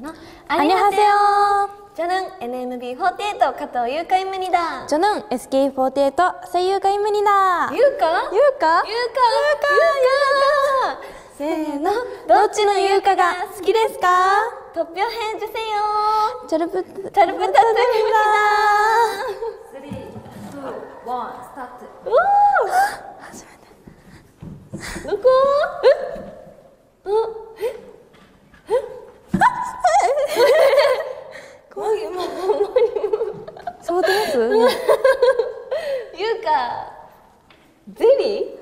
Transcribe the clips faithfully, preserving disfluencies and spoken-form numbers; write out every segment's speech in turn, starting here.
の 안녕하세요. 저는 엔엠비 포티에이트 카토 유우카입니다. 저는 에스케이 포티에이트 아사이 유우카입니다. 유우카? 유우카? 유우카! 유우카! せーの、どっちのユウカが好きですか？投票へ주세요。 チャルプチャルプタツミだ。 スリー、ツー、ワン、スタート。 おお。初めて。どこ？え？え？え？怖い、もうほんまに。 触ってます？ ユウカ、ゼリー？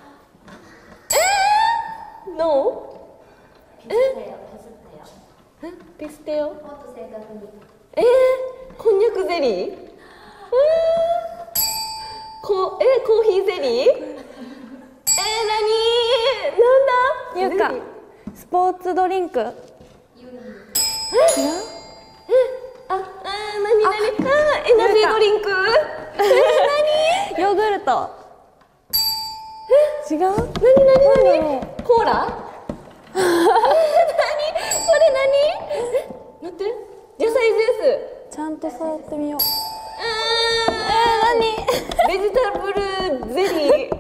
ノー？え？ピステオ？もっと正確に。えー、こんにゃくゼリー？えー、こえー、コーヒーゼリー？えー、なにー？なんだ？ ユウカ、スポーツドリンク。違う？ あ、あー、なになに？あー、エナジードリンク？えー、なに？ ヨーグルト。違う？ なになになに？コーラ？えー、なに？これなに？え、待って。野菜ジュース。 ちゃんと触ってみよう。 あー、えー、なに？ベジタブルゼリー。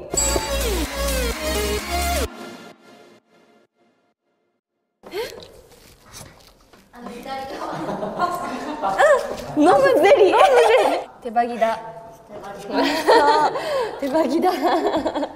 あの左側。 飲むゼリー。手羽木だ。手羽木だ。